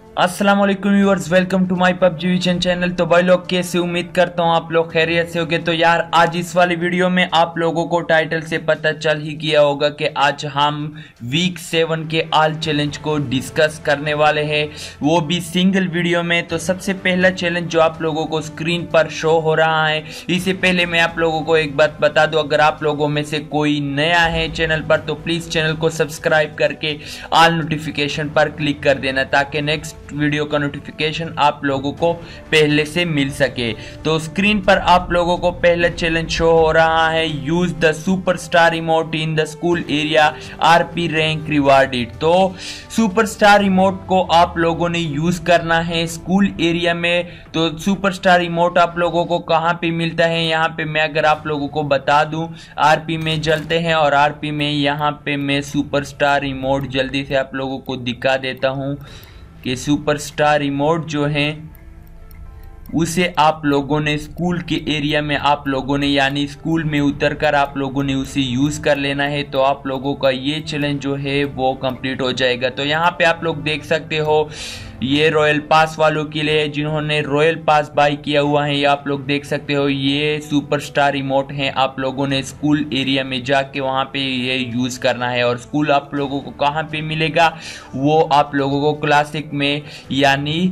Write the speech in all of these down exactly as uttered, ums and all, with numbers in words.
अस्सलाम वालेकुम viewers, welcome to my PUBG vision channel. तो भाई लोग कैसे, उम्मीद करता हूँ आप लोग खैरियत से होंगे। तो यार आज इस वाली वीडियो में आप लोगों को टाइटल से पता चल ही गया होगा कि आज हम वीक सेवन के आल चैलेंज को डिस्कस करने वाले हैं, वो भी सिंगल वीडियो में। तो सबसे पहला चैलेंज जो आप लोगों को स्क्रीन पर शो हो रहा है, इससे पहले मैं आप लोगों को एक बात बता दूं, अगर आप लोगों में से कोई नया है चैनल पर तो प्लीज चैनल को सब्सक्राइब करके ऑल नोटिफिकेशन पर क्लिक कर देना, ताकि नेक्स्ट वीडियो का नोटिफिकेशन आप लोगों को पहले से मिल सके। तो स्क्रीन पर आप लोगों को पहला चैलेंज शो हो रहा है, use the superstar emote in the school area, RP rank rewarded. तो सुपरस्टार इमोट को आप लोगों ने यूज करना है स्कूल एरिया में। तो सुपरस्टार इमोट आप लोगों को कहां पे मिलता है, यहाँ पे मैं अगर आप लोगों को बता दूं, आरपी में चलते हैं और आरपी में यहाँ पे मैं सुपरस्टार इमोट जल्दी से आप लोगों को दिखा देता हूं कि सुपरस्टार इमोट जो है उसे आप लोगों ने स्कूल के एरिया में आप लोगों ने यानी स्कूल में उतरकर आप लोगों ने उसे यूज कर लेना है। तो आप लोगों का ये चैलेंज जो है वो कंप्लीट हो जाएगा। तो यहाँ पे आप लोग देख सकते हो, ये रॉयल पास वालों के लिए जिन्होंने रॉयल पास बाय किया हुआ है, ये आप लोग देख सकते हो, ये सुपरस्टार इमोट हैं। आप लोगों ने स्कूल एरिया में जाके वहाँ पे ये यूज करना है। और स्कूल आप लोगों को कहाँ पे मिलेगा, वो आप लोगों को क्लासिक में यानी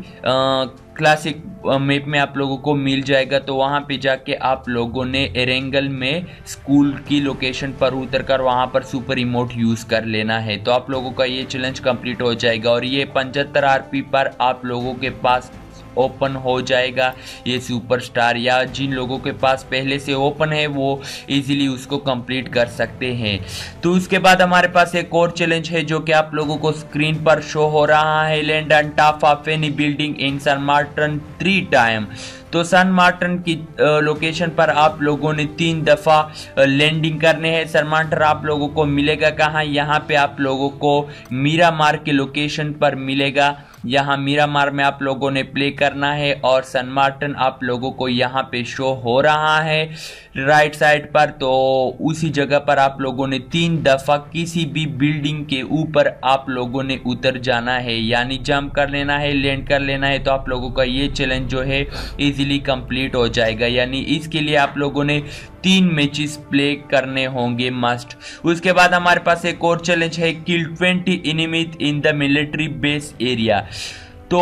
क्लासिक मैप में आप लोगों को मिल जाएगा। तो वहाँ पे जाके आप लोगों ने एरेंगल में स्कूल की लोकेशन पर उतरकर वहाँ पर सुपर इमोट यूज कर लेना है। तो आप लोगों का ये चैलेंज कंप्लीट हो जाएगा और ये पचहत्तर आरपी पर आप लोगों के पास ओपन हो जाएगा ये सुपरस्टार, या जिन लोगों के पास पहले से ओपन है वो इजीली उसको कंप्लीट कर सकते हैं। तो उसके बाद हमारे पास एक और चैलेंज है जो कि आप लोगों को स्क्रीन पर शो हो रहा है, land on top of any building in San Martin three time. तो सन मार्टिन की लोकेशन पर आप लोगों ने तीन दफ़ा लैंडिंग करने हैं। सन मार्टिन आप लोगों को मिलेगा कहाँ, यहाँ पे आप लोगों को मीरामार के लोकेशन पर मिलेगा। यहाँ मीरामार में आप लोगों ने प्ले करना है और सन मार्टिन आप लोगों को यहाँ पे शो हो रहा है राइट साइड पर। तो उसी जगह पर आप लोगों ने तीन दफ़ा किसी भी बिल्डिंग के ऊपर आप लोगों ने उतर जाना है, यानी जंप कर लेना है, लैंड कर लेना है। तो आप लोगों का ये चैलेंज जो है इजीली कंप्लीट हो जाएगा, यानी इसके लिए आप लोगों ने तीन मैचेस प्ले करने होंगे मस्ट। उसके बाद हमारे पास एक और चैलेंज है, kill twenty enemies in the military base area. तो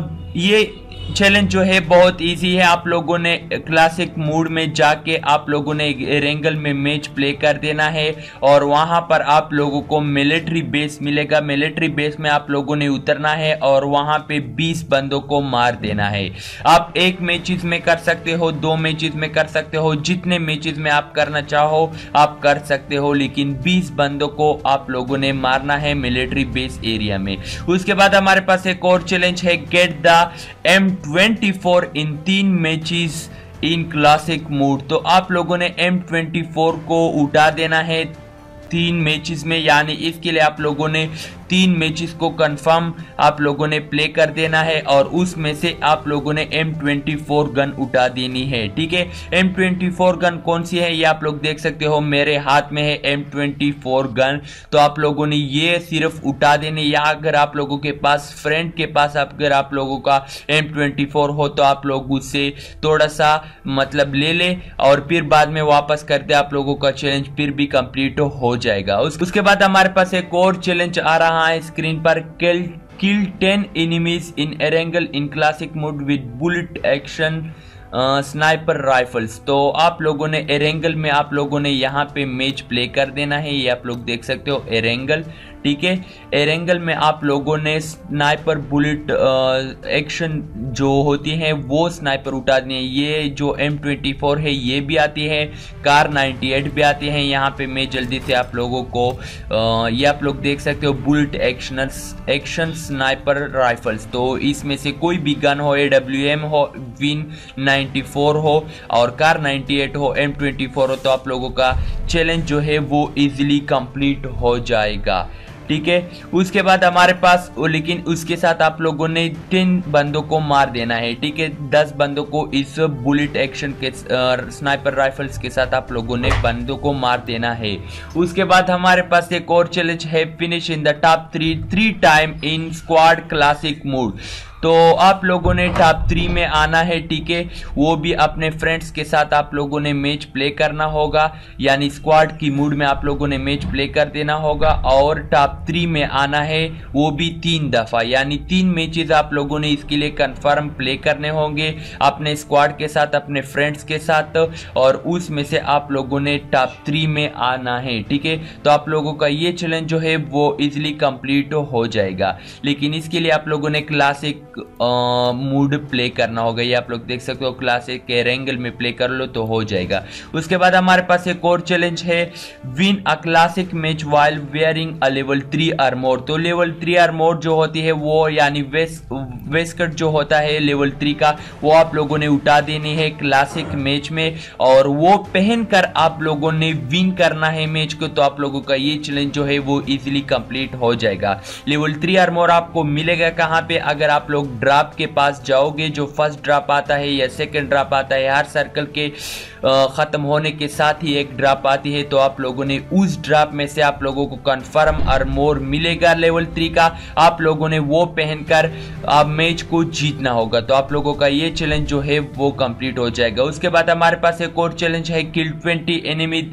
ये चैलेंज जो है बहुत इजी है। आप लोगों ने क्लासिक मोड में जाके आप लोगों ने एरेंगल में मैच प्ले कर देना है और वहां पर आप लोगों को मिलिट्री बेस मिलेगा। मिलिट्री बेस में आप लोगों ने उतरना है और वहां पे बीस बंदों को मार देना है। आप एक मैचेस में कर सकते हो, दो मैचेस में कर सकते हो, जितने मैचेस में आप करना चाहो आप कर सकते हो, लेकिन बीस बंदों को आप लोगों ने मारना है मिलिट्री बेस एरिया में। उसके बाद हमारे पास एक और चैलेंज है, get the M twenty four in तीन मैचेस इन क्लासिक मोड। तो आप लोगों ने एम ट्वेंटी फोर को उठा देना है तीन मैचेस में, यानी इसके लिए आप लोगों ने तीन मैचेस को कंफर्म आप लोगों ने प्ले कर देना है और उसमें से आप लोगों ने एम ट्वेंटी फोर गन उठा देनी है। ठीक है, एम ट्वेंटी फोर गन कौन सी है ये आप लोग देख सकते हो, मेरे हाथ में है एम ट्वेंटी फोर गन। तो आप लोगों ने ये सिर्फ उठा देने, या अगर आप लोगों के पास फ्रेंड के पास अगर आप लोगों का एम ट्वेंटी फोर हो तो आप लोग उससे थोड़ा सा मतलब ले ले और फिर बाद में वापस कर दे, आप लोगों का चैलेंज फिर भी कंप्लीट हो जाएगा। उसके बाद हमारे पास एक और चैलेंज आ रहा है स्क्रीन पर, kill kill ten enemies in Erangel in classic mode with bullet action sniper rifles. तो आप लोगों ने एरेंगल में आप लोगों ने यहाँ पे मैच प्ले कर देना है, ये आप लोग देख सकते हो एरेंगल। ठीक है, एरेंगल में आप लोगों ने स्नाइपर बुलेट एक्शन जो होती है वो स्नाइपर उठा दी है। ये जो एम ट्वेंटी फोर है ये भी आती है, कार नाइन्टी एट भी आती है। यहाँ पे मैं जल्दी से आप लोगों को आ, ये आप लोग देख सकते हो bullet action action sniper rifles. तो इसमें से कोई भी गन हो, ए डब्ल्यू एम हो, विन नाइन्टी फोर हो और कार नाइन्टी एट हो, एम ट्वेंटी फोर हो, तो आप लोगों का चैलेंज जो है वो इजीली कंप्लीट हो जाएगा। ठीक है। उसके बाद हमारे पास, लेकिन उसके साथ आप लोगों ने तीन बंदों को मार देना है, ठीक है। दस बंदों को इस बुलेट एक्शन के स्नाइपर राइफल्स के साथ आप लोगों ने बंदों को मार देना है। उसके बाद हमारे पास एक और चैलेंज है, finish in the top three three time in squad classic mode. तो आप लोगों ने टॉप थ्री में आना है, ठीक है। वो भी अपने फ्रेंड्स के साथ आप लोगों ने मैच प्ले करना होगा, यानी स्क्वाड की मूड में आप लोगों ने मैच प्ले कर देना होगा और टॉप थ्री में आना है, वो भी तीन दफा, यानी तीन मैचेस आप लोगों ने इसके लिए कंफर्म प्ले करने होंगे अपने स्क्वाड के साथ, अपने फ्रेंड्स के साथ, और उसमें से आप लोगों ने टॉप थ्री में आना है, ठीक है। तो आप लोगों का ये चैलेंज जो है वो इजिली कंप्लीट हो जाएगा, लेकिन इसके लिए आप लोगों ने क्लासिक मूड प्ले करना होगा। ये आप लोग देख सकते हो, क्लासिक के रेंगल में प्ले कर लो तो हो जाएगा। उसके बाद हमारे पास एक और चैलेंज है, win a classic match while wearing a level three armour. तो लेवल थ्री आर्मोर जो होती है वो, यानी वेस्ट वेस्टकट जो होता है लेवल थ्री का, वो आप लोगों ने उठा देनी है क्लासिक मैच में, और वो पहनकर आप लोगों ने विन करना है मैच को। तो आप लोगों का ये चैलेंज जो है वो इजीली कंप्लीट हो जाएगा। लेवल थ्री आर्मोर आपको मिलेगा कहां पे? अगर आप लोग ड्रॉप के पास जाओगे, जो फर्स्ट ड्रॉप आता है या सेकंड ड्रॉप आता है, हर सर्कल के खत्म होने के साथ ही एक ड्रॉप आती है, तो आप लोगों ने उस ड्रॉप में से आप लोगों को कंफर्म आर्मोर मिलेगा लेवल थ्री का, आप लोगों ने वो पहनकर आप मैच को जीतना होगा। तो आप लोगों का ये चैलेंज जो है वो कंप्लीट हो जाएगा। उसके बाद हमारे पास एक और चैलेंज है, किल ट्वेंटी एनिमी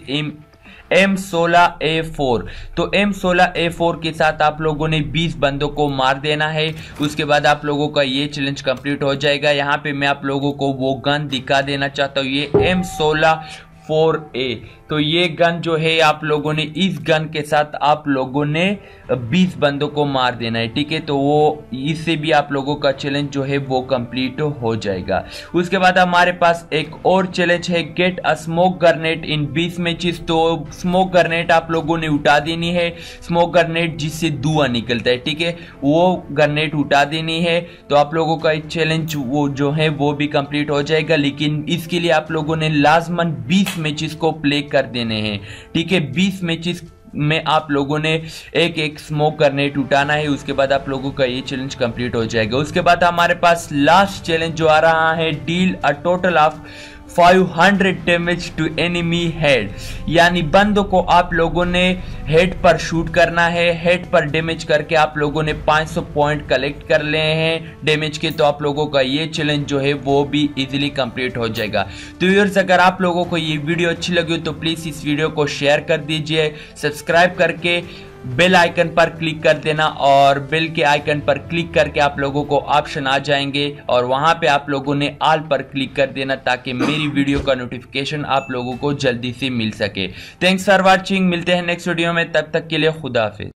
एम सोलह ए फोर। तो एम सोलह ए फोर के साथ आप लोगों ने बीस बंदों को मार देना है। उसके बाद आप लोगों का ये चैलेंज कंप्लीट हो जाएगा। यहाँ पे मैं आप लोगों को वो गन दिखा देना चाहता हूँ, ये एम सोलह फोर ए। तो ये गन जो है आप लोगों ने, इस गन के साथ आप लोगों ने बीस बंदों को मार देना है, ठीक है। तो वो इससे भी आप लोगों का चैलेंज जो है वो कंप्लीट हो जाएगा। उसके बाद हमारे पास एक और चैलेंज है, get a smoke grenade in बीस मैचेस। तो स्मोक ग्रेनेड आप लोगों ने उठा देनी है, स्मोक ग्रेनेड जिससे धुआं निकलता है, ठीक है, वो ग्रेनेड उठा देनी है। तो आप लोगों का चैलेंज वो जो है वो भी कंप्लीट हो जाएगा, लेकिन इसके लिए आप लोगों ने लाजमन बीस मैचेस को प्ले कर देने हैं, ठीक है। बीस मैचेस में आप लोगों ने एक एक स्मोक ग्रेनेड उठाना है। उसके बाद आप लोगों का ये चैलेंज कंप्लीट हो जाएगा। उसके बाद हमारे पास लास्ट चैलेंज जो आ रहा है, deal a total of five hundred damage to enemy head, यानी बंदों को आप लोगों ने हेड पर शूट करना है। हेड पर डैमेज करके आप लोगों ने पाँच सौ पॉइंट कलेक्ट कर लिए हैं डैमेज के। तो आप लोगों का ये चैलेंज जो है वो भी इजीली कंप्लीट हो जाएगा। तो व्यूअर्स, अगर आप लोगों को ये वीडियो अच्छी लगी तो प्लीज इस वीडियो को शेयर कर दीजिए, सब्सक्राइब करके बेल आइकन पर क्लिक कर देना, और बेल के आइकन पर क्लिक करके आप लोगों को ऑप्शन आ जाएंगे और वहां पे आप लोगों ने ऑल पर क्लिक कर देना, ताकि मेरी वीडियो का नोटिफिकेशन आप लोगों को जल्दी से मिल सके। थैंक्स फॉर वॉचिंग, मिलते हैं नेक्स्ट वीडियो में, तब तक के लिए खुदा हाफिज।